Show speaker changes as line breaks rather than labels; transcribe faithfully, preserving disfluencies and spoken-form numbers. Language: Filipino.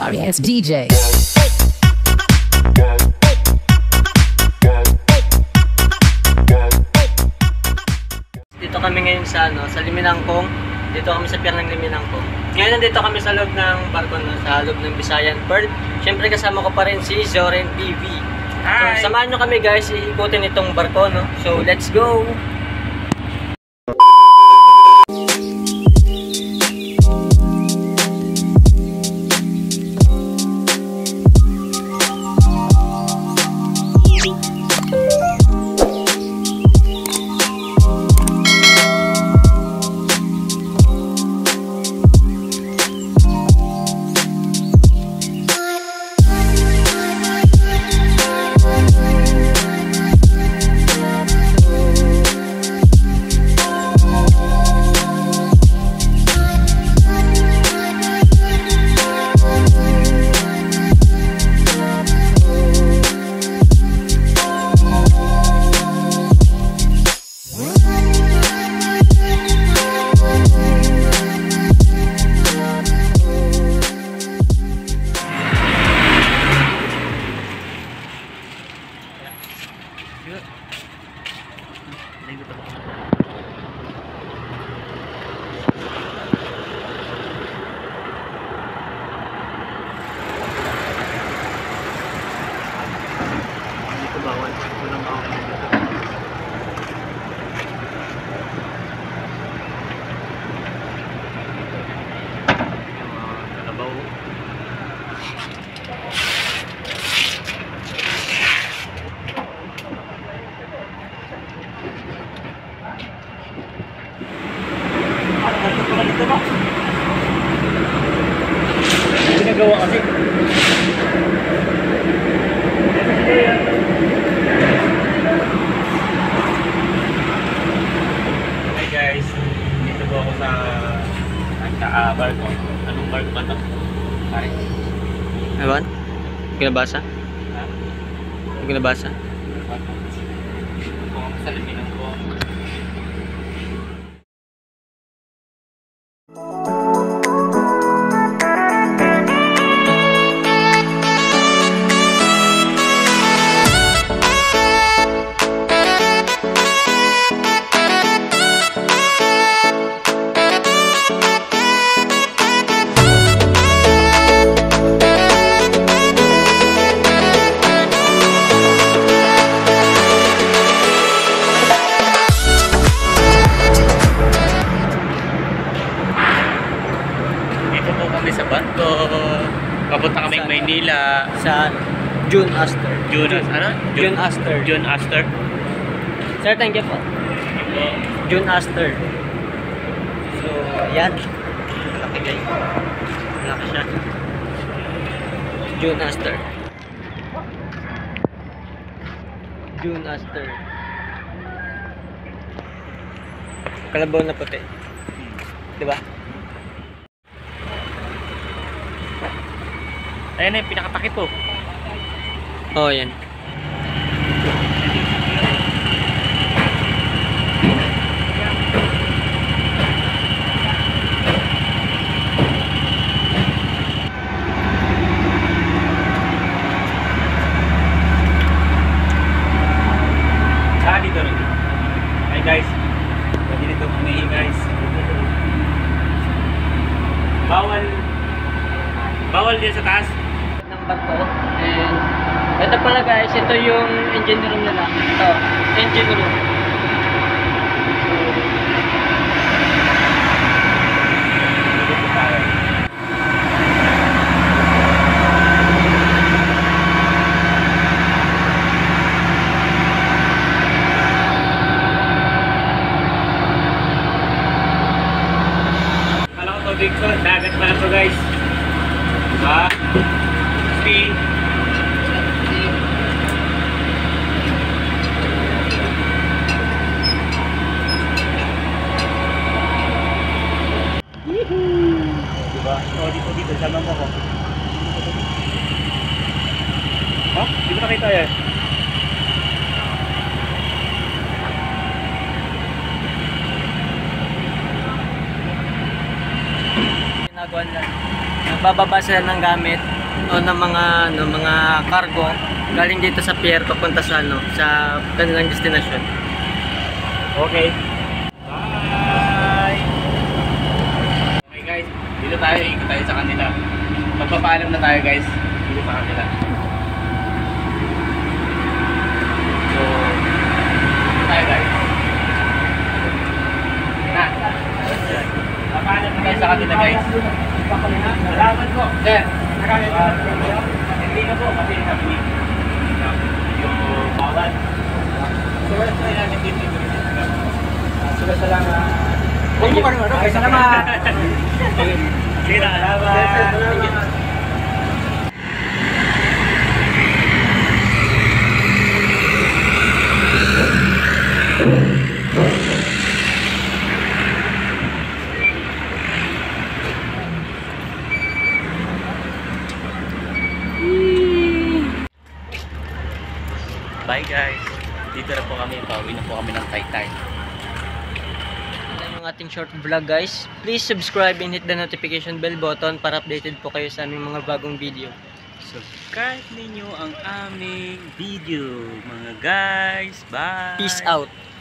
Darius D J.
Dito kami ngayon sa ano, sa Liminangkong. Dito kami sa pier ng Liminangkong. Ngayon nandito kami sa loob ng barko, no, sa loob ng Visayan Pearl. Siyempre kasama ko pa rin si Zoren T V. So, samahan nyo kami guys, iikutin itong barko, no. So, let's go! Ginagawa kasi.
Hi guys, dito po ako sa uh, barko. Anong barko ba ito? Pare?
Ewan? Hindi ko nabasa?
Ha?
Hindi ko nabasa?
Dito po ako sa Liminangkong. Sa barko, papunta kami sa Maynila,
Sa June Aster.
June, ano?
June Aster.
June Aster.
Sir, thank you po. June Aster. So, ayan. Malaki guys. Malaki siya. June Aster. June Aster. Kalabaw na puti. Diba?
Ayan na yung pinakatakip po.
Oo, oh, yan.
Ah, dito rin. Hi guys. Pwede dito umihi guys. Bawal. Bawal din sa taas.
Ng barko. And ito pala guys, ito yung engine room nila. Ito, engine room.
Kala ko tubig ko, dagat pala to guys. Diba? Speed. Diba? O, dito dito, sama mo ko. Ha? Di mo nakita yan?
ginagawa nila. Nagbababa sila ng gamit. o ng mga ano, mga cargo galing dito sa pier papunta sa ano, sa kanilang destination.
Okay. Bye! Okay guys, dito tayo, ikot tayo sa kanila. Magpapaalam na tayo guys, dito sa kanila. So, dito tayo guys. Na. Papaalam na tayo sa kanila guys. Salamat po. Sir. Hindi na po kasi sabi yung bawal. So, tayo natin dito dito.
Sila salamat.
Huwag mo parang ano,
Ay, salamat.
Sige na, salamat. Bye guys. Dito na po kami, pauwi na po kami ng Taytay.
Yan yung ating short vlog guys. Please subscribe and hit the notification bell button para updated po kayo sa aming mga bagong video.
Subscribe ninyo ang aming video mga guys. Bye.
Peace out.